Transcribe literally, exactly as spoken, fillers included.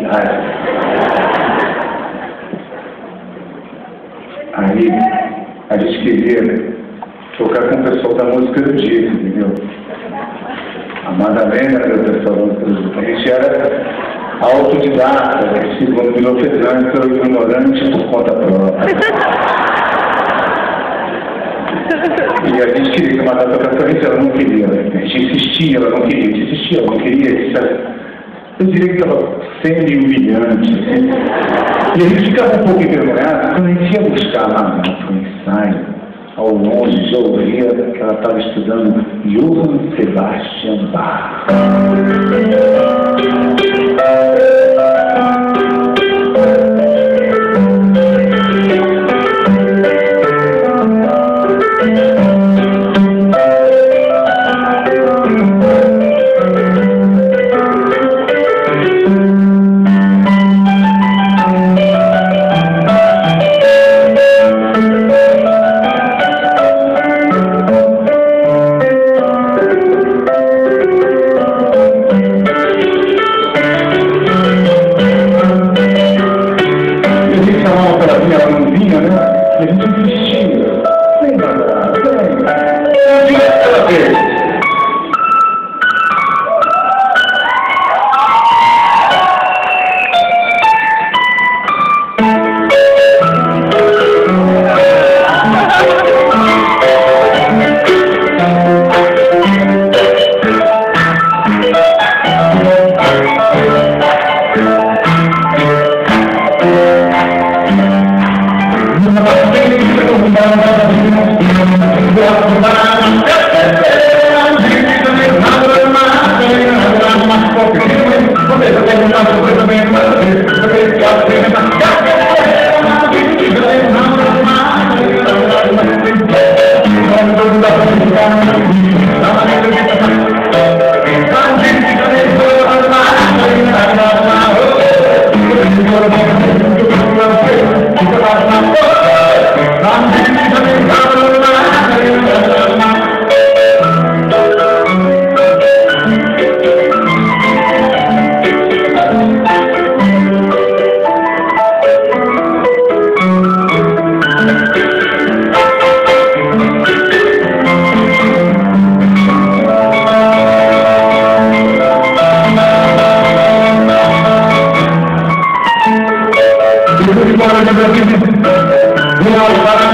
cidade. Aí, a gente queria tocar com o pessoal da música do dia, entendeu? A Madalena era o pessoal da música do dia. A gente era autodidata, né? Segundo virou pesante, eu ignorante por conta própria. E a gente queria que a Madalena tocasse pra gente, ela não queria. Né? A gente insistia, ela não queria. A gente insistia, ela não queria. Eu diria que estava sendo humilhante. Assim. E a gente ficava um pouco envergonhado quando a gente ia buscar a Madalena para o ensaio. Ao longe, eu ouvia que ela estava estudando Johann Sebastian Bach. Ela não vinha, né? E a gente insistia. Vem, Madalena, vem. Eu digo que ela veio. You know,